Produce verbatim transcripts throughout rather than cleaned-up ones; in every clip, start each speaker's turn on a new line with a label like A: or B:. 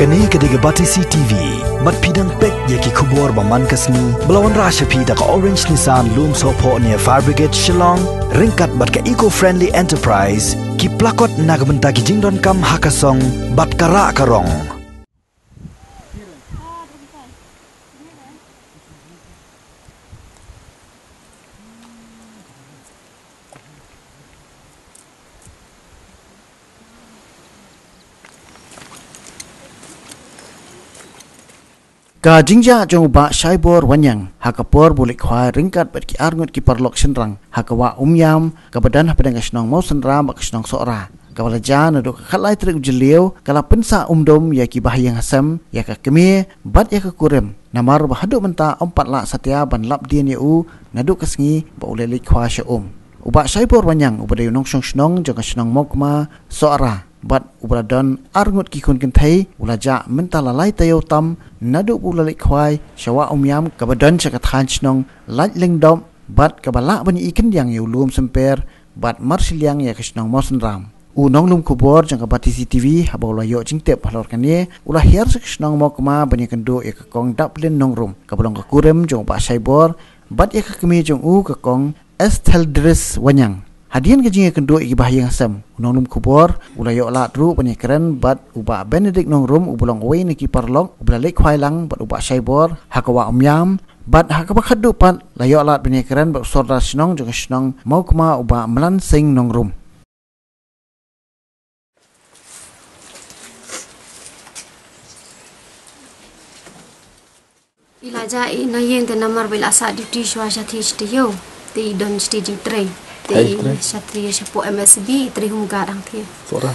A: Kani kediga Batisi T V, bat pidang pek yaki kubur baman kasni, belawan rasha pida ka Orange Nissan Loom Sopo near Fire Brigade Shillong, ringkat bat ka eco-friendly enterprise, ki plakot nagbenta ki jingdon kam hakasong, bat kara karong. Ka jingja jong ba shaibor wanyang hakapor bulik khwa ringkat bat ki arngut ki parlok senrang hakawa umyam ka badan padang kasnong mau senra bak kasnong sora ka walaja naduk khalai trek jeliu kala pensa umdom ya ki bahayang hasam ya ka kemi bat ya ka kurem namar bahadu menta empat lak satya ban lap dien ya u naduk kasngi ba uleli khwa shaum uba shaibor wanyang ubade nong song snong jong kasnong mokma sora bat ubradon arngut ki kun kentai ulaja menta lalai tayo tam nadu ulalik khwai shawa umyam kabadan sakathan chnong laj lingdom bat kabala bani ikin yang yulum semper bat marsilyang ya kisnong mosen ram unong lum kubor jang kabati C C T V habola yo jingtep halor kanie ulah hiar sakisnong mokma bani kendo ya kakong daplin nongrum kabolong kakurem jong ba saibor bat ya kakemi jong u kakong esteldris wanyang hadian kejing kendo iki bahayang asam unong kubor ulayo la tru panyekeren bat uba Benedict nongrum ubulong we niki parlok ublalik khwailang bat uba saibor hakawa umyam bat hakaba khadu pat layo la panyekeren bat sorda snong jong snong maukma uba melansing nongrum
B: ilaja ina yeng te namar bil asa duty shwasha thish te yo te don stage three te satria shapo M S B trihum gadang the
C: sora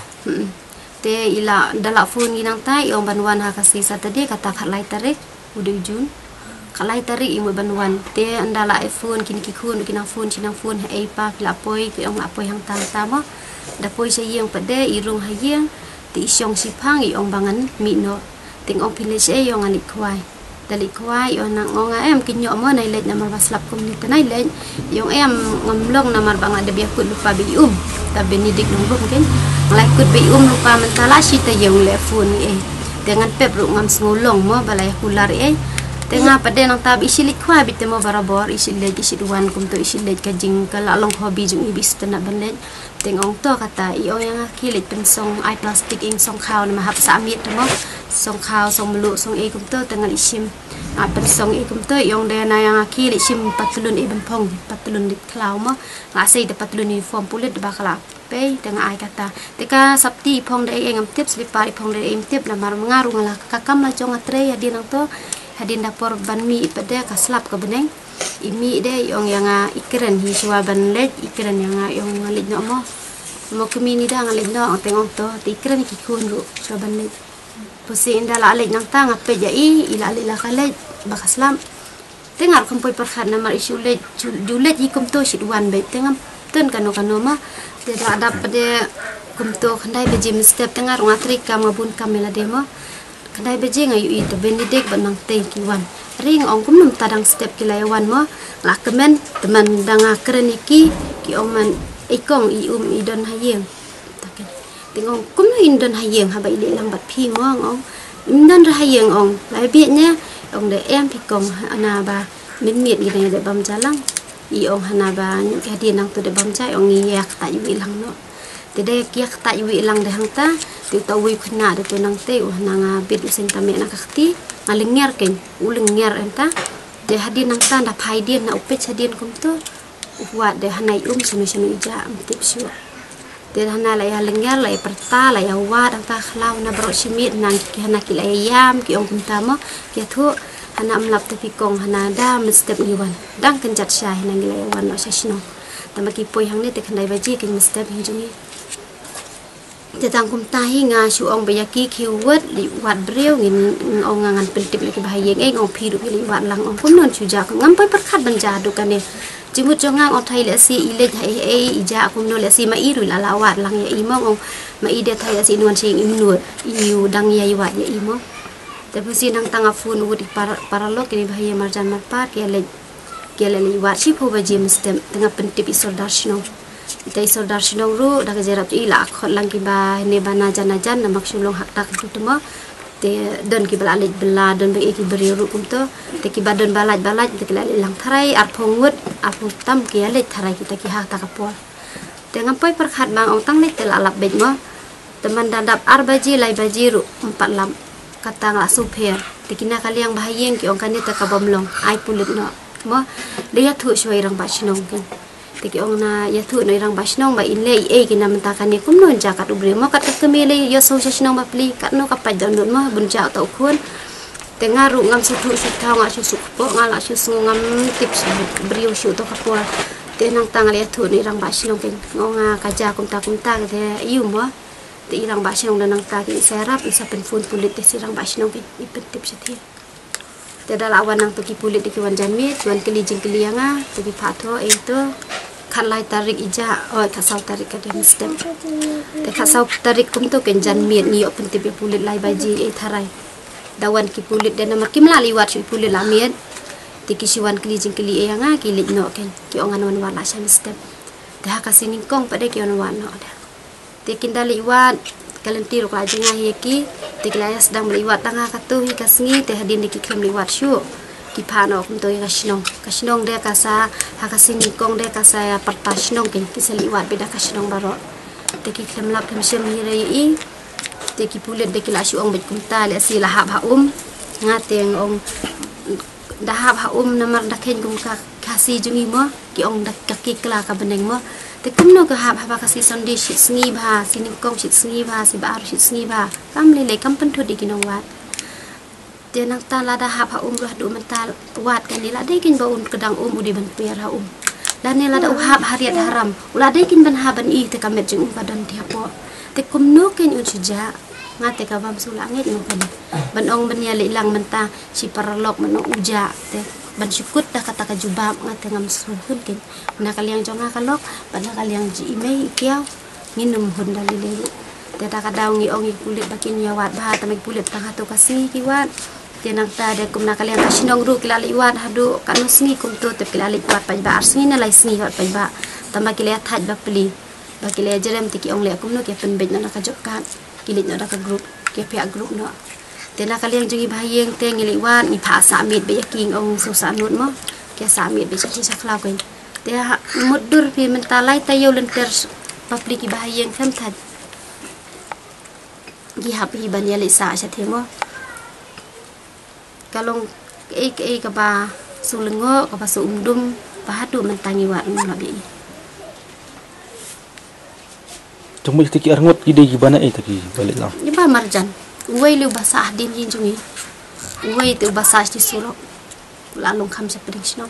B: te ila dalak phone ginang tai ong banwan ha kasi satade kata khalai tarik udah jun khalai tarik imu banwan te andala iPhone kini kikun kinang phone cinang phone ha pa la poi ke ong apoi hang tang tama da poi se yeng pade irung ha yeng ti isyong sipang i ong bangan mi no ting ong village e yong anik khwai dali khwai yo nang ngong em kinyo mo nai lej namar baslap community nai lej yung em ngamlong namar bang ada biakut lupa bium ta Benedict nunggu mungkin ngalai kut bium lupa mentala sita yung lefun eh dengan pep ru ngam ngulong mo balai kular eh tengah pada nang tab isi likhwa bite mo barabor isi lej isi duan kum to isi lej kajing kala long hobi jung ibis tena banlet tengong to kata iyo yang akilit pensong ai plastik ing song khaw na mahap sa amit mo song khaw song melu song e kum to tengal isim a pensong e kum to yong de na yang akilit sim patulun e benpong patulun dik klaw mo ngasai de patulun uniform pulit de bakala pe tengah ai kata teka sabti pong de e ngam tips lipari pong de em tip na mar mengaru ngala kakam la jong atre ya di nang to hadin dapor banmi pada kaslap ke beneng imi de yong yang ikren hi suwa ban lej ikren yang yong ngalij no mo mo kemi ni da ngalij no tengong to ti ikren ki kun ru suwa ban lej pusi inda la lej nang tang ape ja i ila ila kalej bakaslam tengar kumpoi perkhat namar isu lej julet hi kum to sidwan be tengam ten kanu kanu ma de ada pada kum to khandai beji step tengar ngatri kam ngabun kamela demo kadai beje ngayu itu Benedict banang teh kiwan ring ong kumnum tadang step kilaiwan mo lakemen teman danga kereniki ki oman ikong i um idon hayeng taken tingong kumnu indon hayeng haba ile lang bat phi mo ong indon hayeng ong lai bietnya ong de em pi kong ana ba min miet gi de bam jalang i ong hana ba nyu ka dia nang tu de bam jai ong yak ta yu ilang no tede kiak ta yu ilang de hang ta ti tawi khna de to nang te u nang bit usen ta me na kakti ngalengnger ken ulengnger enta de hadin nang ta da phai dia na upet hadin kum to wa de hanai um sunu sunu ija am tip syu de hana la ya lengnger la perta la ya wa dang ta khlau na bro simit nang ki hana ki la yam ki ong kum ta mo ki thu hana amlap te pi kong hana da mestep ngiwan dang kenjat syah nang la wan no sesno tamaki poi hang ne te khandai baji ken mestep hinjungi tetang kum tahi nga su ong bayaki kiwat li wat breu ngin ong ngan pentip lagi bahayeng eh ong phiru li wat lang ong kunon suja ngam pai perkhat banja du kane jimut jongang ong thai le si ile hai e ija kum no le si ma iru la lawat lang ya imong ong ma ide thai si nuan sing imnu iu dang ya wat ya imo tapi si nang tanga fun wudi para paralok ni bahaya marjan marpat ya le ya le li wat si pho baji mestem tengah pentip isol darshno Itai saudar sinong ru dah kejarap ila akot lang kiba ne bana jana jan na maksulong hak tak tu tuma te don ki balalik bela don be ki beri ru kum to te ki badon balaj balaj te ki lang tharai ar phongut ar phung tam ki ale tharai kita ki ha ta kapol te ngampai perkhat bang ong tang le te alap bet mo teman dadap ar baji lai baji ru empat lam kata ngla super te kina kali yang bahayeng ki ong kani te ka bomlong ai pulut no mo dia thu shoi rang ba shnong kin te ki ong na ya thu no rang ba shnong ba in le e ki na menta kan ni kum non ja kat ubre mo kat ke me le yo so shnong ba pli kat no ka pa don mo bun ja ta khun te ngaru ngam su thu su ta nga su su po ngala su su ngam tip su brio su to ka po te nang tang le thu ni rang ba shnong kin ngonga ka ja kum ta kum ta te yu mo te irang ba shnong dan nang ta ki serap isa pen fun pulit te sirang ba shnong kin ipet tip sathi te dalawan nang to ki pulit ki wan jamit wan keli jing keli anga to ki phatho itu khalai tarik ija oi khasau tarik ka dem stem te khasau tarik kum to ken jan miet ni open tip pulit lai baji e tharai dawan ki pulit dan namar kim la liwat su pulit la miet te ki siwan keli jing keli e anga ki lit no ken ki ongan wan wala shan stem te ha kasini kong pade ki on wan no da te kin dali wat kalenti ro ka jenga heki te klaya sedang meliwat tanga katu hi kasngi te hadin ki klem liwat shu ki phano kum to ka shnong ka shnong de ka sa ha ka sini kong de ka sa ya parta shnong kin ki seliwat beda ka shnong baro te ki klem lap kem shem hi rei i te ki pulet de ki la shu ong bet kum ta le si la ha ha um ngateng ong da ha ha um namar da ken kum ka kasi jungi mo ki ong da ka ki kla ka beneng mo te kumno ka hab haba kasi sonde shit sngi ba sini kong shit sngi ba si ba shit sngi ba kam le le kam pen thu di kinong wat te nang ta la da hab ha um ro du mental wat kan ni la de kin ba un kedang um udi ban per ha um la ne la da hab hariat haram ula de kin ban ha ban i te kamet jing um padan ti hapo te kumno ken un suja ngate ka bam sula nget no kan ban ong ban ya le lang menta si paralok mano uja te ban syukut dah kata ka jubab ngate ngam suhun ken na kaliang jonga kalok pada kaliang ji imei kiau nginum hun dalile te ta ka daw ngi ongi kulit bakin yawat bah ta meg kulit tang hatu kasi kiwat te nang ta de kum na kaliang kasinong ru kilali wat hadu kanu sngi kum to te kilali wat pa ba arsni na lai sngi wat pa ba tamba kilaya thaj ba pli ba kilaya jerem ti ki ong le kum no ke pen bet na ka jokkan kilit na ka group ke pia group no te na kaliang jungi bahayeng te ngiliwan ni pha sa mit be yaking ong so sa nut mo ke sa mit be chi sa khlaw ken te mudur pi mentalai tayo len ter papli ki bahayeng tham thad gi hap hi ban ya le sa sa the mo kalong e e ka ba su lengo ka ba su umdum ba hadu mentangi wat mo labi
C: Tumul tiki arngot ide gibana e taki balik lang.
B: Iba marjan. Uway lu basah din yin jungi. Uway tu basah di suro. Lalong kam sa peding sino.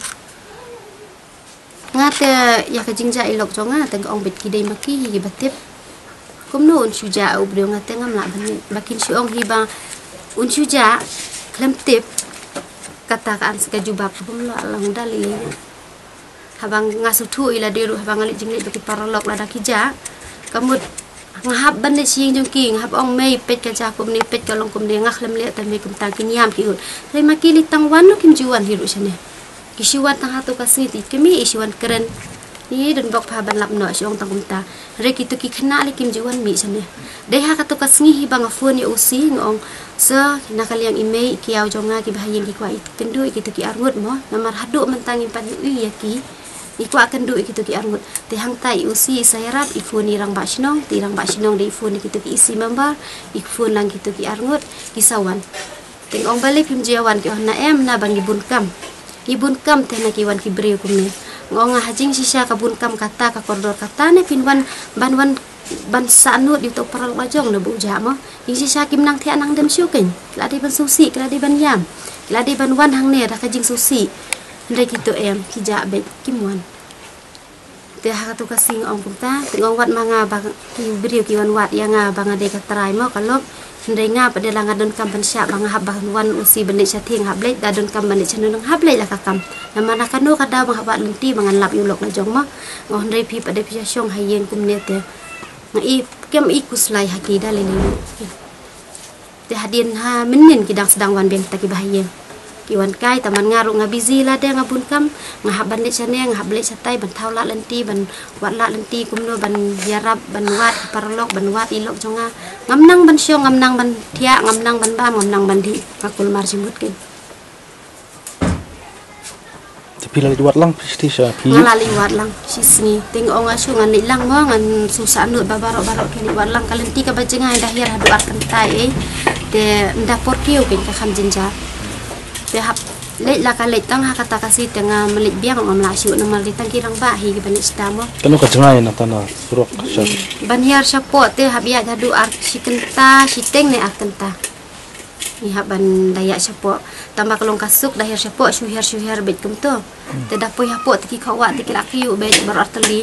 B: Ngate ya ka jingja ilok jonga teng ong bet kidai maki hi batip. Kumno un suja au brio ngate ngam la ban bakin si ong hiba un suja klem tip katakan ska jubab kum la lang dali. Habang ngasu thu ila deru habang ali jingli baki paralok la dakija. Kamut ngahap ban le sing jong ki ngahap ong mei pet ka ja kum ni pet ka long kum ni ngah lem le ta me kum ta kin yam ki ut re makili tang wan no kim juan hiru sene ki siwan tang hatu ka siti kemi isiwan keren ni dun bok pha ban lap no siong tang kum ta re ki tu ki khna le kim juan mi sene de ha ka tu ka sngi hi bang afun ni usi ngong sa nakaliang imei ki yaw jonga ki bahayeng ki kwa it kendu ki tu ki arngut mo namar hadu mentangin pan u ya ki iku akan du ikitu ki arngut te hang tai usi sayarap ifuni rang basnong ti rang basnong de ifuni kitu ki isi member ifun lang kitu ki arngut kisawan teng ong balik pim jiawan ki na em na bang ibun kam ibun kam te na kiwan ki breu kumne ngong hajing sisa ka bun kam kata ka koridor kata ne pinwan banwan ban sanut di to paral bajong le bu jama ing sisa kim nang the nang dem syuken la de ban susi kala de ban yam la de ban wan hang ne da ka jing susi ndai kitu em kija bet kimwan te ha tu kasing ong kumta ngong wat manga bang ki brio ki wan wat yang nga bang ade ka trai mo kalok ndai nga pade langa don kam ban sya bang hab bang wan usi bende cha thing hab le da don kam bende chanu nang hab le la ka kam namana kanu ka da bang hab lenti bang lap yu lok na jong mo ngong ndai pi pade pi syong hayeng kum ne te ngai kem ikus lai haki da le le te hadin ha menin ki dang sedang wan ben ta ki bahayeng kiwan kai taman ngaru nga busy la de nga bunkam nga haban le chane nga hable chatai ban thau la lenti ban wat la lenti kumno ban yarab ban wat parlok ban wat ilok jonga ngamnang ban syo ngamnang ban thia ngamnang ban ba ngamnang ban di kakul mar simut ken
C: tapi lali wat lang pasti siya pi
B: ngalali wat lang sisni ting ong asu ngan ni lang mo ngan susah nut babarok barok kini wat lang kalenti ka bajenga dahir hadu ar kentai eh te ndapor kiu ken ka kham jinja te hap le la ka le tang ha kata kasi tengah melit biang ngam la syu nama litang kirang ba hi ban istamo
C: kanu ka jengai na tanah surok siya
B: banhiar sapo te habia hadu ar sikenta siteng ne akenta ni haban dayak sapo tambah kalong kasuk dahir sapo syuhir syuhir bet kumto te dapoi hapo tiki kawat tiki lakiu bet berarteli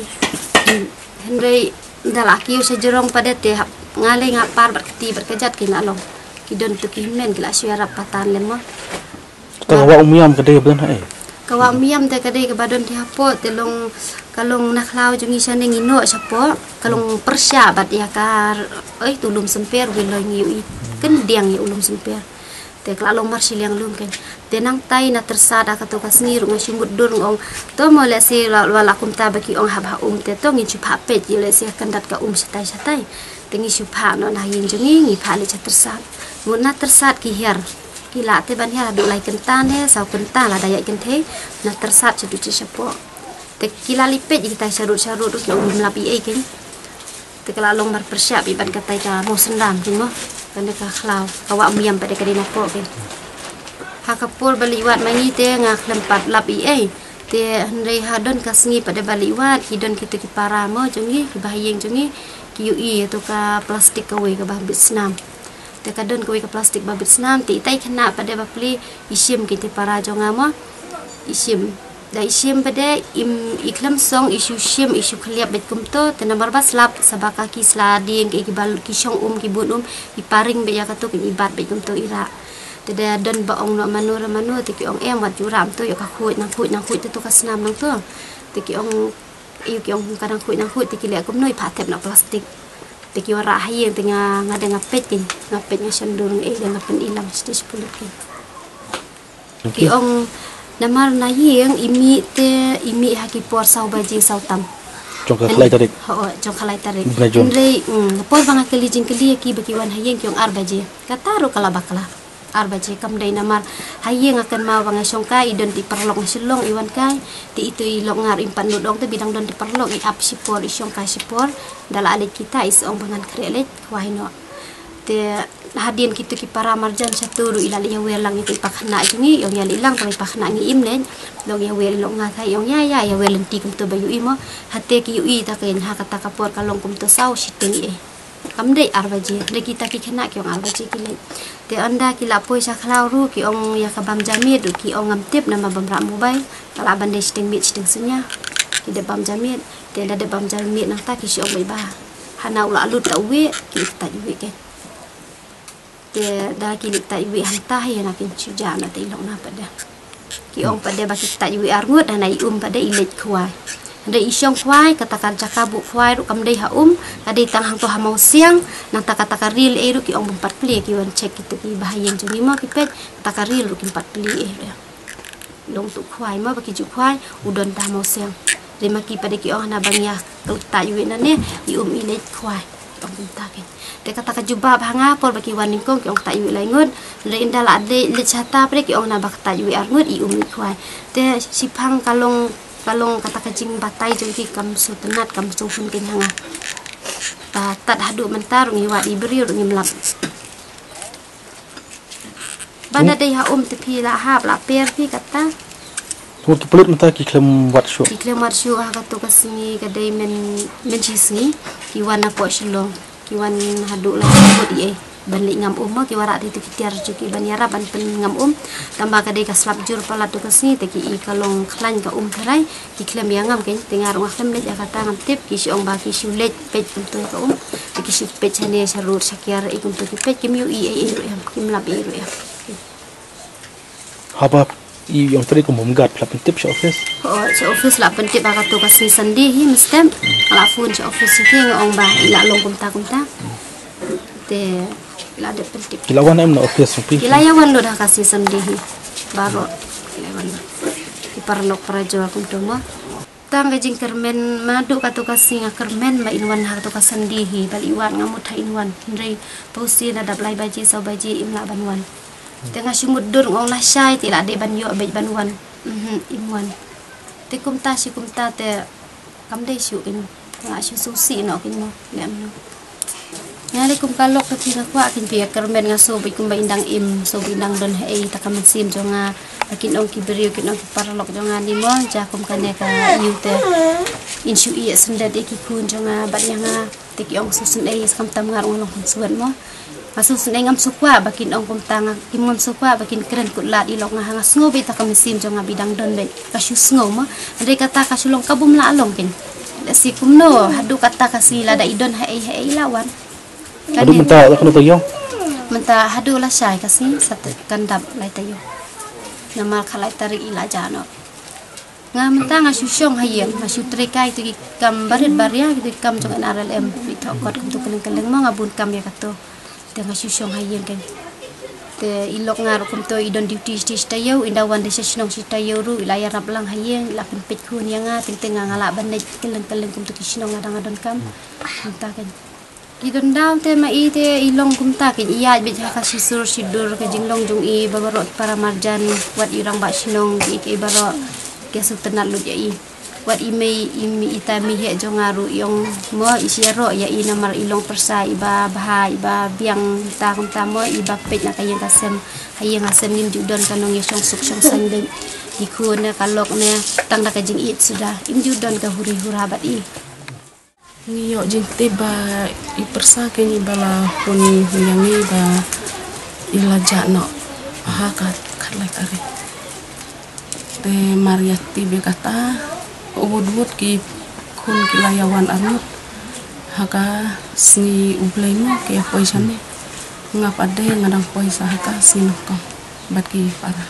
B: henry dalakiu sejerong pada te ngale ngapar berketi berkejat kina long kidon tu kimen gila syuara patan lemo
C: kawa umiam kedai belan eh
B: kawa umiam te kedai ke badon ti hapo te long kalong naklau jungi sane ngino sapo kalong persya bat ya kar oi tulum semper wiloy ngiui ken diang ya ulum semper te kalong marsil yang lum ken tenang tai na tersada katu kasnir ngasyungut dur ngong to mo le si wala kum ta baki ong hab ha um te to ngi chupa pet ye le si kandat ka um satai satai tengi chupa no na yin jungi ngi phali cha tersat mun na tersat ki her kila te ban ya du lai kentan he sau kentan la dayak kenthe na tersat cedu cepo te kila lipet kita sarut-sarut terus ulum lapi ai ken te kala long mar persiap iban katai ka mo sendam kin mo kan ka khlau kawa miam pada kadina po ken hakapur baliwat mangi te nga klempat lapi ai te hendai hadon kasngi pada baliwat hidon kita ki para mo jungi bahayeng jungi ki ui to ka plastik ka we ka babit senam te kadon kowe ke plastik babit senam ti tai kena pada bapli isim kita para jonga mo isim da isim pada im iklam song isu sim isu khliap bet kumto te nomor baslap sabaka ki slading ke bal ki song um ki bun um iparing be ya katu ki ibat bet kumto ira te da don ba ong no manur manu te ki ong em wat juram to yo ka khuit nang khuit nang khuit te to ka senam nang to te ki ong iyo ki ong kadang khuit nang khuit te ki le kum noi phatep na plastik teki wara hayeng tengah ngada ngapet kin ngapet nya sandurung eh dan ngapen ilang stage sepuluh kin ki ong namar na yeng imi te imi haki por sau baji sau tam
C: jong ka khalai tarik
B: ho jong khalai tarik ndrei por banga keli jing keli ki baki wan hayeng ki ong ar baji kataru kala bakla ar baji kam dai namar hayeng akan ma banga songka idon ti perlok silong iwan kai ti itu ilok ngar impan nudong te bidang don ti perlok i ap sipor i songka sipor dala alit kita is ong bangan krelet wahino te hadien kitu ki para marjan saturu ilali ya welang itu ipakhna jungi yong ya lilang kali pakhna ngi imlen dong ya wel long ngathai yong ya ya ya welen ti kum to bayu imo hate ki ui ta ken hakata kapor kalong kum to sau siteng e kamdei arbaji de kita ki khna ki ong arbaji ki le te anda ki la poi sa khlau ru ki ong ya kabam jamit du ki ong ngamtip nama bamra mobile kala bande siteng mit siteng senya ki de bam jamit te da de bam jamit nang ta ki si ong bai ba hana ula alut ta we ki ta wi ke te da ki ta wi hanta ya na kin chuja na te long na pada ki ong pada ba ki ta wi arngut na i um pada ilet khwai anda isyong khwai katakan cakabu khwai ru kam dei ha um ade tang hang to ha mau siang nang ta kata real e ru ki ong empat pli ki wan check itu ki bahayeng jumi ma ki pet ta real ru ki empat pli e long tu khwai ma ba ki ju khwai udon ta mau siang lima ki pada ki ong na bang ya ta wi na ne i um ilet khwai ong ta ken te kata ka juba bhanga por ba ki wan kong ki ong ta wi lai ngut le indala ade le chata pre ki ong na ba ta wi ar ngut i um khwai te sipang kalong kalong kata kajing batai jengki kam su tenat kam su fun ken hanga ta tat hadu mentar ngi wa ibri ru ngi mlap banda dei ha um te pi la hab la per pi kata
C: tu tu pelut mata ki klem wat shu
B: ki klem wat shu ha katu kasni ka dei men men chisni ki wana po shlong ki wan hadu la ko di e balik ngam um ki warak itu kitiar juki banyara ban pen ngam um tambah kadai ka slap jur pala tu kasni te ki i kalong khlan ka um tharai ki klem yang ngam ken tengar ngam klem le kata ngam tip ki si ong ba ki sulet pet untuk ka um ki si pet chane sarur sakiar i untuk ki pet ki miu i e em ki mlap i em
C: haba i yang tadi ko mumgat plap tip sa office
B: oh sa office la pen tip ka tu kasni sandi hi mestem ala phone sa office ki ngong ba ila long kum ta kum ta te la de pentip
C: kilawan em na office pi
B: kilayawan lo dah kasih sendiri baru lewan iparlok prajo aku tuma tang gajing kermen madu katu kasing kermen ba inwan ha katu kasandihi bal iwan ngamut ha inwan ndrei pausi na dap lai baji so baji imla banwan tengah sumud dur ngong lah syai ti la de ban yo ba banwan mhm imwan te kumta si kumta te kam de syu in tengah syu susi no kin mo lem no nyali kum kalok ke tina kwa kin pia kermen ngaso bi kum ba indang im so indang don hei takam sim jonga akin ong kibrio kin ong parlok jonga ni mo ja kum kane ka yute insu i senda de ki kun jonga ba yanga te ki ong susun ei skam tam ngar ngolong suan mo masu sun ngam sukwa bakin ong kum tanga kim ngam sukwa bakin keren kutlat ilok nga hanga sngo bi takam sim jonga bidang don be kasu sngo mo andre kata kasulong kabum la along kin si kum no hadu kata kasi lada idon hei hei lawan
C: Aduh mentah ya kan tayo.
B: Mentah hadu lah syai kasi satu kandap lai tayo. Nama kalai tarik ila jano. Nga mentah nga susyong hayem, nga sutreka itu kam barit baria gitu kam jong R L M itu kot kum tu keleng-keleng mo ngabun kam ya kato. Te nga susyong hayem kan. Te ilok nga kum tu idon duty stage tayo indawan de sesnong si tayo ru ila ya rablang hayem ila pempet kun yang nga ting-ting nga ngala bandai keleng-keleng kum tu kisnong ngadang-adon kam. Mentah kan. Idon daw te mai te ilong kumta kin iya bit ha kasisur sidur ka jinglong jung i babarot para marjan wat irang ba sinong i ke baro ke sutenat lu ya i wat imei imi itami he jongaru yong mo isiaro ya i namar ilong persa iba bah iba biang ta kumta mo iba pet na kayang kasem hayang asem nim judon kanong yong suk song sandeng ikun na kalok na tang na ka jing it sudah im judon ka huri hurabat i
D: Ngiyo jing tiba ipersa kini bala puni yangi ba ilaja no hakat kalai kare te Maria tibe kata ubud ki kun kilayawan arut haka sni ublaimu ke poisane ngap ade ngadang poisa haka sinokam batki para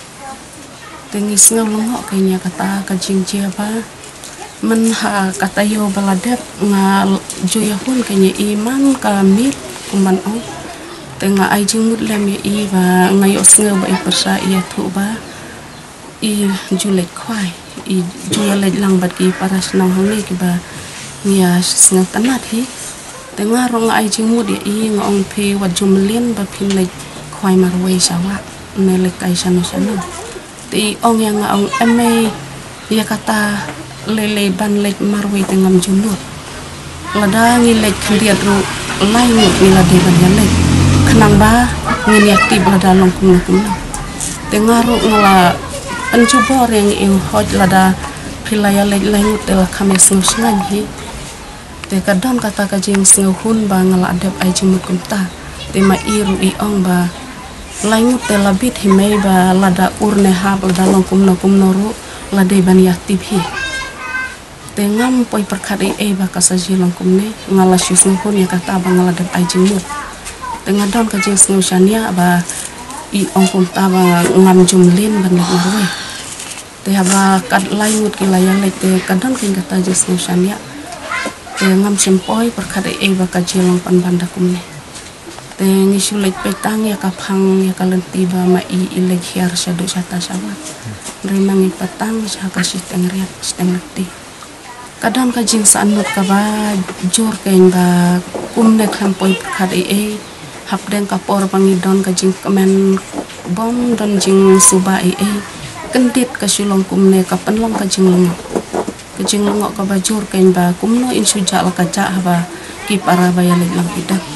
D: tengis ngawlong kayaknya kata kajing jiaba men ha katayo baladep nga joya pun kanya iman kamit kuman o tenga ai jing mut lem i ba ngayo snga ba persa ia thu ba i julek khwai i julek lang bat ki paras nang hang ki ba nia snga tanat hi tenga rong ai jing mut i nga ong phe wat jumlin ba phin lek khwai marwe sawa ne lek kai sanu sanu ti ong yang nga ong eme ia kata lele ban lek marwe tengam junut lada ngilek kriat ru lai ngut nila de ban yalek kenang ba ngini aktif lada long kum kum tengaru ngala pencubor yang eu hoj lada pilaya lek lai ngut de kames ngan hi te kadon kata kajing snguhun ba ngala adep ai jimut kumta te ma iru i ong ba lai ngut de labit himei ba lada urne hab lada long kum kum noru lade ban yaktif hi tengam poi perkari e ba kasajilong kumne ngala syusung pun ya kata ba ngala dap ai jimut tengah don ka jing snusania ba i ong kum ta ba ngam jumlin ban nek marwe te ba kad laingut ki layang lek te kadon kin kata jing snusania te ngam simpoi perkari e ba kajilong pan banda kumne te ngisulek petang ya kapang ya kalenti ba ma i ilek hiar syadu syata sawat remangi petang sya kasih tengriat stengati kadang kajing saanut kaba jor kain ba kumne klampoi khade e hapdeng kapor pangidon kajing kemen bom don jing suba e e kendit kasulong kumne kapenlong kajing lengok kajing lengok kaba jor kain ba kumno insuja la kaja ba ki para bayalik lang idak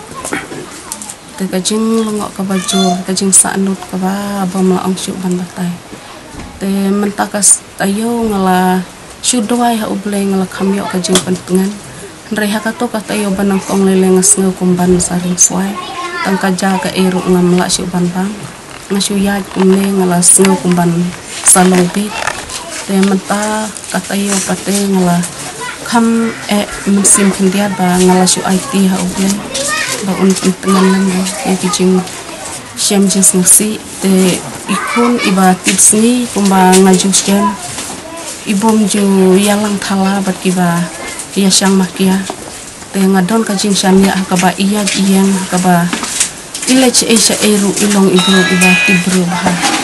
D: te kajing lengok kaba jor kajing saanut kaba bom la ong syuk ban batai te mentakas tayo ngala syudwai ha ublay ngala kamyo kajing pentungan reha kato katayo banang kong lele ngasngaw kumban saring swai tangka jaga eru ngamla syuban bang ngasyuyaj kumne ngala sngaw kumban salong bit te menta katayo pate ngala kam e mesim kendia ba ngala syu I T ha ublay ba un pentungan lang ya kajing syam jis ngasi te ikun iba tips ni kumba ngajus jam ibom ju yalang thala bat kiba ya syang makia te ngadon kajing syania kaba iya iyang kaba ilech esha eru ilong ibro iba tibro bah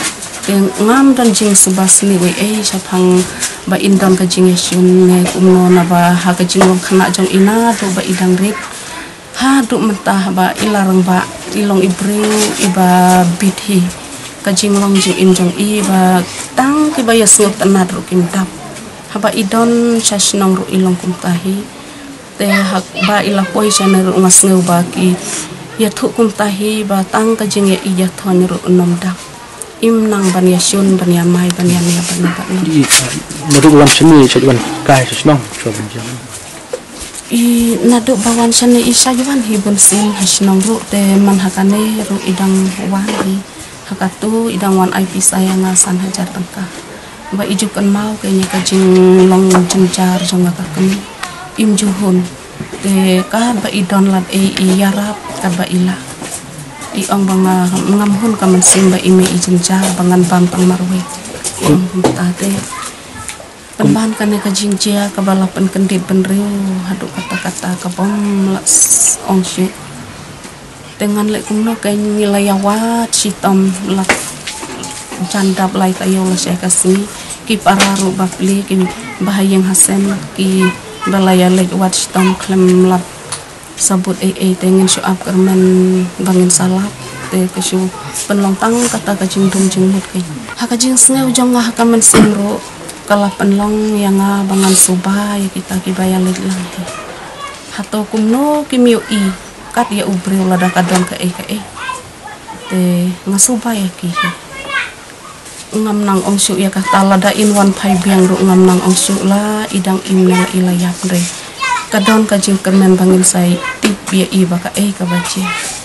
D: Teng ngam dan jing subas ni we eh sapang ba indon ka jing yun ne kumno na ba ha ka jing khana jong ina do ba idang rit ha do mentah ba ilarang ba ilong ibreu iba bithi ka jing long jing in jong i ba tang ki ba yasut tanat ru kim dap ha ba idon chasnong ru ilong kum tahi te hak ba ila poi chana ru ngas ngeu ba ki ya thu kum tahi ba tang ka jing ya i ya thon ru nom dap im nang ban ya shun ban ya mai ban ya ne ban ban
C: Di nadu wan seni chaduan kai shnong choban jam.
D: I nadu bawan seni isa yuan hibun sin hasnong ru te man hakane ru idang wan hi hakatu idang wan I P sayang san hajar tangka ba ijukan mau kayaknya kajing long jenjar jong ka kami im juhun te ka ba idon lat e yarap ka ba ila i ong banga ngamhun ka mansim ba ime i jenjar bangan bam pang marwe ong tate penban kane ka jingjia ka balapan kendit benriu hadu kata-kata ka bom las ong syu dengan lek kumno kay nilayawat sitom lak jandap lai tayo la saya kasih ki pararu bapli ki bahayang hasen ki balaya lek wat sitom klem lap sabut ai ai tengen syuap kermen bangin salap te kesu penlontang kata kajing dum jing mut kai ha kajing sneu jong ha kamen simro kala penlong yang bangan subah ya kita ki bayal lek lang hato kumno ki miu i kat ya ubre lada kadon ka e ka e te ngasuba ya ki ngam nang ong syu ya ka talada in wan phai biang ru ngam nang ong syu la idang imna ila yap re kadon ka jing kermen bangin sai tip ya i ba ka e ka baci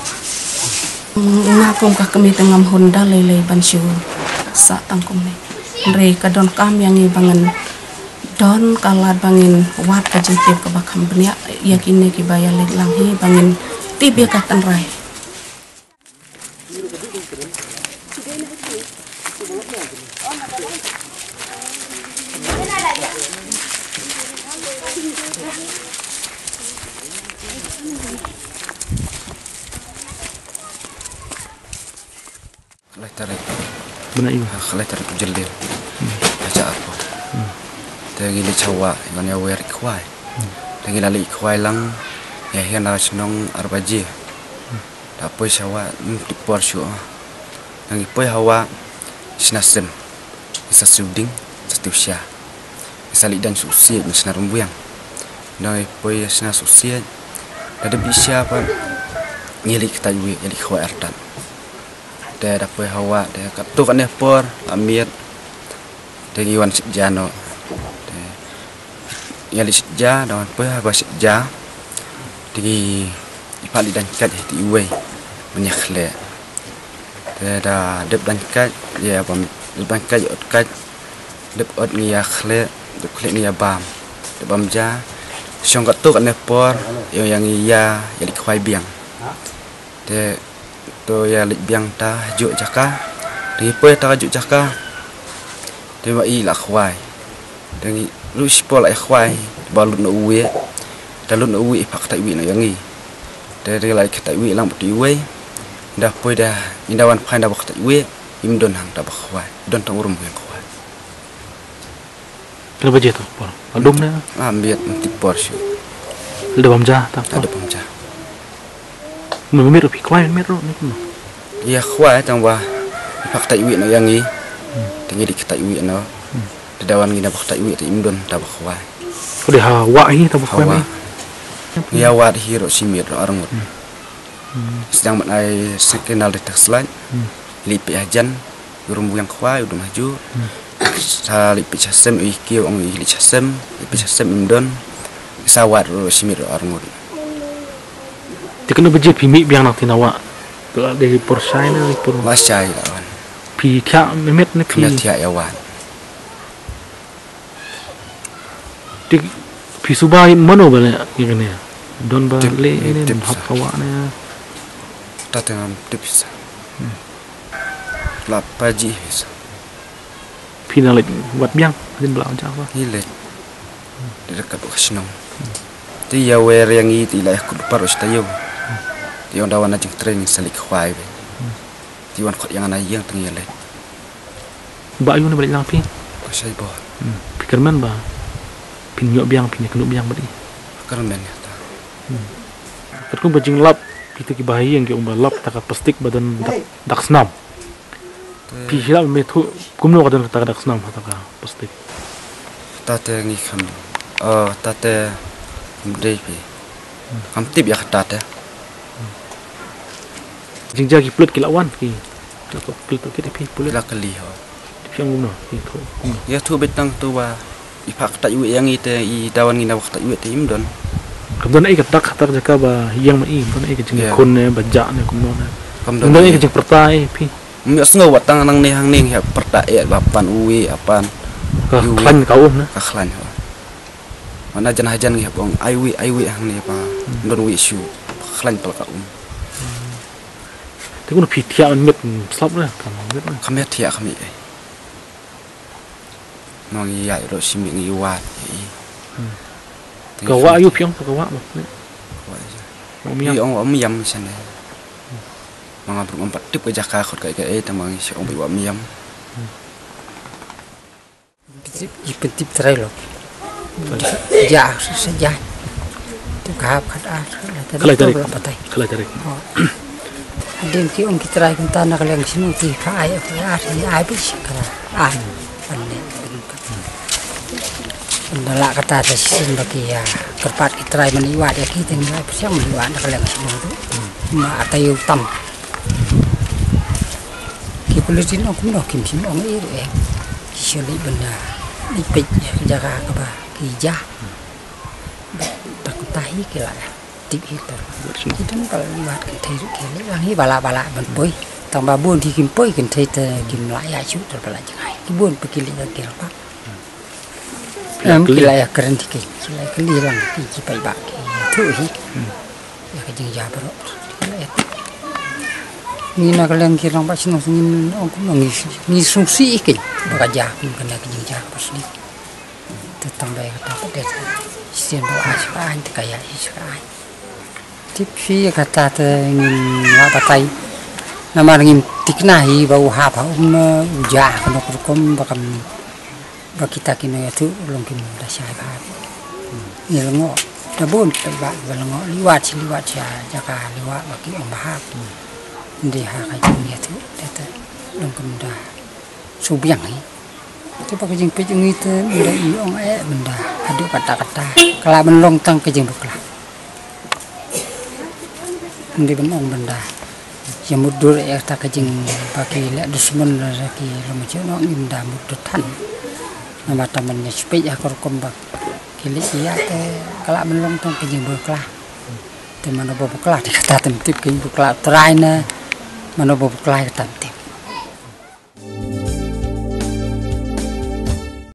D: ngakum ka kami tengam honda lele ban syu sa tangkum ne re kadon kam yang i bangan don kalat bangin wat ka jing tip ka bakam benya yakine ki bayal lek lang hi bangin tip ya ka tan rai
C: Kalai tarik. Benar iu. Kalai tarik jelil. Aja apa. Tegi li cawa ngan ya wer ikwai. Tegi lali ikwai lang ya hian na snong arbaji. Da poi cawa ti por syu. Nang poi hawa sinasem. Isa suding setiusya. Isa li dan susi misna rumbuyang. Nang poi sina susi. Da bisa apa nyeli kita yui nyeli khwa artan. Dia dapat hawa dia katu kan por amir dia iwan sejano dia yali seja dan apa apa seja di ipali dan kat di iwe menyakhle dia dah dep dan kat dia apa dan kat ot kat dep ot ni yakhle dep khle ni bam dep bamja siong katu kan por yang yang iya yali khwai biang dia to ya lek biang ta juk jaka di pe ta juk jaka de wa i la khwai de lu spol ai khwai balut no uwe ta lut no uwe pak ta wi no yangi de de lai ta wi lang ti we da pe da indawan phain da bak ta we im don hang ta bak khwai don ta urum yang khwai Kenapa je tu por adum na
D: ambiat
C: ti por syu le bamja ta
D: ada pemja
C: Memir pi kwai mer ro ni ku.
D: Ya khwai tang wa pak ta wi no yangi. Tingi di kita wi no. Dawan ngina pak ta wi ta imdon ta khwai.
C: Ko de ha wa hi ta kwai ni.
D: Ya wa hi ro simir ro arngot. Sedang mat ai sekenal de takslan. Li pi ajan urung yang khwai udah maju. Sa li pi chasem i ki ong li chasem, li pi chasem imdon. Sawat ro simir ro arngot.
C: Tikan beje pimi biang nak tinawa. Tu dari porsai na por
D: Masai lawan.
C: Pi kya memet ni pi.
D: Kena tiak yawan.
C: Tik pi subai mano bale igane. Don ba le ini hap kawa na.
D: Ta tengam tipis. La paji bisa.
C: Pi na lek wat biang din belau jawa.
D: Ile. Di dekat Okasnong. Ti ya wer yang i ti la ku parus tayo. Ti on dawan ajeng training salik khwai be. Ti wan khot yang ana yang teng yele.
E: ba ayu na balik lang pi
C: Saya boh.
E: pikir man ba pin nyok biang pin kenu biang bari
C: Karena ya ta.
E: kat ku bajing lap kita ki bahi yang ki umba lap takat plastik badan dak dak snam pi hilal me thu kumno kadan takat dak snam taka plastik
C: Tate ngi kam. Oh, tate mdei pi. Kam tip ya tate.
E: jingja ki plut ki lawan ki ko plut ki pi plut
C: Pula kali ho.
E: pi ang umno ki thu
C: Ya tu betang tu ba. Ipak tak yu yang ite i dawan ngi na waktu yu te imdon.
E: kemudian ai katak katak jaka ba yang mai kemudian ai kejing
C: Yeah.
E: kon ne baja ne kumno ne
C: Kam
E: kemudian ai
C: don.
E: kejing pertai pi
C: Mi asngo watang nang ne hang ning ya perta e bapan uwi apan
E: ka
C: Yui.
E: klan kau na
C: kakhlan ho. Mana jan hajan ngi bong aiwi aiwi hang ne pa. Don wi shu. Khlan pel ka um.
E: te kun pi thia an met slap na kam met na
C: Kami thia kami ai. Nong ya ro simi ngi wa.
E: ka wa ayu piang ka wa ba om yang
C: Yang om yam sana. Mga bro empat tip ke jaka khot kai kai tamang si om biwa miyam.
F: Ipetip trailer. Ja, sejak. Tu kahap kada.
E: Kalai tarik.
F: Patai.
E: kala tarik
F: Adem ki om kitrai kun tanah kalian sini ti kai apa ni ai bi kara. Ah. Anne. Ndala kata ta sin bagi ya. Kerpat kitrai meniwat ya kita ni ai siang meniwat kalian sini tu. Ma atayu tam. Ki politin aku nak kim sim om ir eh. Sili benda. Ipit jaga ka ba ki ja. Tak tahi ke la. Tip itu. Kita kalau lihat kan thai ke le lang hi bala bala ban poi. Tang ba buôn thì kim poi kan thai ta kim la ya chu ter bala jangai. Ki buôn pergi le ke pa. Em ki la ya keren ti ki. Ki la ke li lang ki ki pai ba ki. Thu hi. Ya ke jing ja bro. Ni nak kalian kira ba sino ngin ông cũng ngi ngi sung si ki. Ba ja kun kan ke jing ja pas ni. Tetang ba ka ta de. Sien ba ai ba an te kaya hi ska ai. Tip si kata te ngin la patai. Nama ngin tiknahi ba u ha ba um uja kan ko kom ba kam ba kita kini tu long kim da sai ba. Ni ngo da bon pe ba ba ngo liwat si liwat ja jaka liwat ba ki om ba. Ndi ha ka jing ya tu ta long kim da su biang ni. Tu ba jing pe jing itu nda i ong e benda adu kata-kata kala ben long tang ke jing bukla. Ndi ben ong benda. Yang mudur ya ta ke jing bagi le dusman la ki lo ma che no ngim da mudur tan. Nama tamannya sepej ya kor kombak. Kili iya te kala ben long tang ke jing bukla. Te mana bo bukla di kata temtip ke bukla trai na mana bo bukla ke temtip.